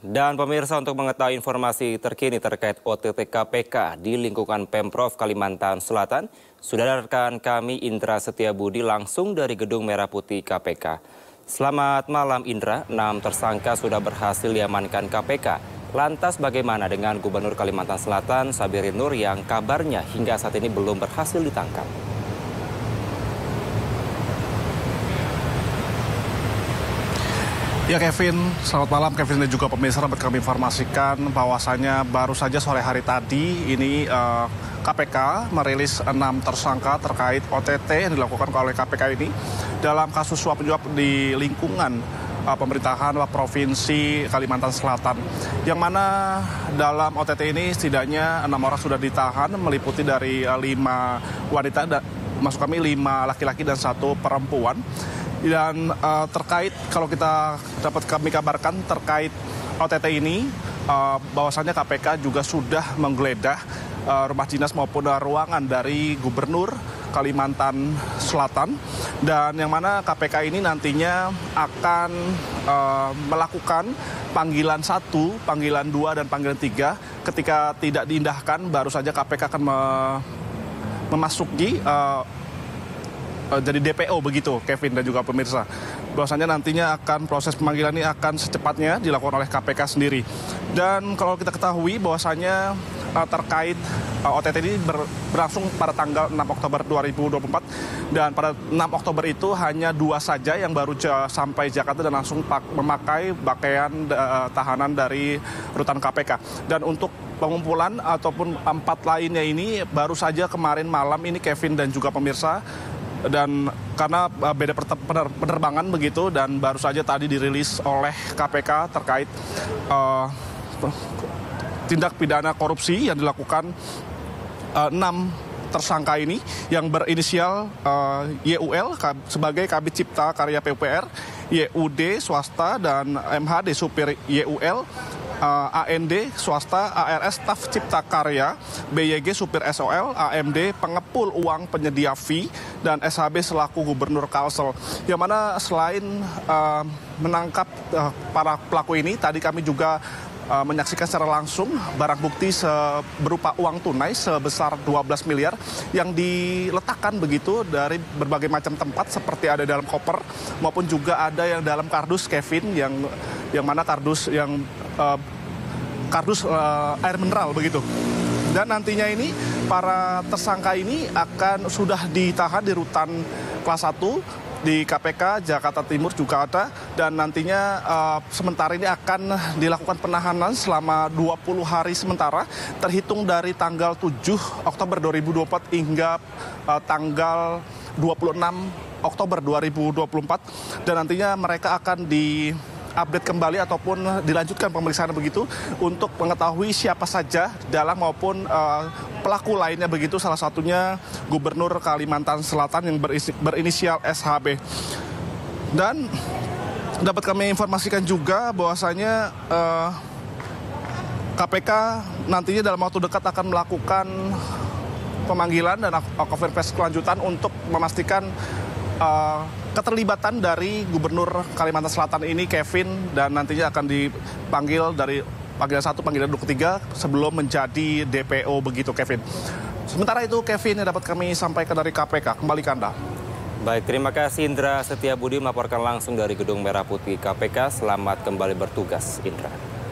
Dan pemirsa, untuk mengetahui informasi terkini terkait OTT KPK di lingkungan Pemprov Kalimantan Selatan, sudah ada rekan kami Indra Setiabudi langsung dari Gedung Merah Putih KPK. Selamat malam Indra, 6 tersangka sudah berhasil diamankan KPK. Lantas bagaimana dengan Gubernur Kalimantan Selatan Sabirin Nur yang kabarnya hingga saat ini belum berhasil ditangkap? Ya Kevin, selamat malam Kevin dan juga pemirsa. Dapat kami informasikan bahwasanya baru saja sore hari tadi ini KPK merilis 6 tersangka terkait OTT yang dilakukan oleh KPK ini dalam kasus suap menyuap di lingkungan pemerintahan Provinsi Kalimantan Selatan. Yang mana dalam OTT ini setidaknya 6 orang sudah ditahan, meliputi dari 5 wanita, maksud kami 5 laki-laki dan 1 perempuan. Dan terkait, kalau kita dapat kami kabarkan terkait OTT ini, bahwasannya KPK juga sudah menggeledah rumah dinas maupun ruangan dari Gubernur Kalimantan Selatan, dan yang mana KPK ini nantinya akan melakukan panggilan 1, panggilan 2, dan panggilan 3. Ketika tidak diindahkan, baru saja KPK akan memasuki jadi DPO begitu, Kevin dan juga pemirsa. Bahwasanya nantinya akan proses pemanggilan ini akan secepatnya dilakukan oleh KPK sendiri. Dan kalau kita ketahui bahwasanya terkait OTT ini berlangsung pada tanggal 6 Oktober 2024 dan pada 6 Oktober itu hanya 2 saja yang baru sampai Jakarta dan langsung memakai pakaian tahanan dari rutan KPK. Dan untuk pengumpulan ataupun 4 lainnya ini baru saja kemarin malam ini, Kevin dan juga pemirsa. Dan karena beda penerbangan begitu, dan baru saja tadi dirilis oleh KPK terkait tindak pidana korupsi yang dilakukan 6 tersangka ini yang berinisial YUL sebagai Kabid Cipta Karya PUPR, YUD swasta, dan MHD supir YUL, AND swasta, ARS staf Cipta Karya, BYG supir SOL, AMD pengepul uang penyedia fee, dan SHB selaku Gubernur Kalsel. Yang mana selain menangkap para pelaku ini, tadi kami juga menyaksikan secara langsung barang bukti berupa uang tunai sebesar 12 miliar yang diletakkan begitu dari berbagai macam tempat, seperti ada dalam koper maupun juga ada yang dalam kardus, Kevin, yang mana kardus yang kardus air mineral begitu. Dan nantinya ini para tersangka ini akan sudah ditahan di rutan kelas 1 di KPK Jakarta Timur juga ada, dan nantinya sementara ini akan dilakukan penahanan selama 20 hari sementara terhitung dari tanggal 7 Oktober 2024 hingga tanggal 26 Oktober 2024, dan nantinya mereka akan update kembali ataupun dilanjutkan pemeriksaan begitu untuk mengetahui siapa saja dalam maupun pelaku lainnya begitu, salah satunya Gubernur Kalimantan Selatan yang berinisial SHB. Dan dapat kami informasikan juga bahwasanya KPK nantinya dalam waktu dekat akan melakukan pemanggilan dan konferensi kelanjutan untuk memastikan keterlibatan dari Gubernur Kalimantan Selatan ini, Kevin, dan nantinya akan dipanggil dari panggilan 1, panggilan 2, ketiga sebelum menjadi DPO begitu, Kevin. Sementara itu, Kevin, yang dapat kami sampaikan dari KPK. Kembali ke Anda. Baik, terima kasih Indra Setiabudi melaporkan langsung dari Gedung Merah Putih KPK. Selamat kembali bertugas, Indra.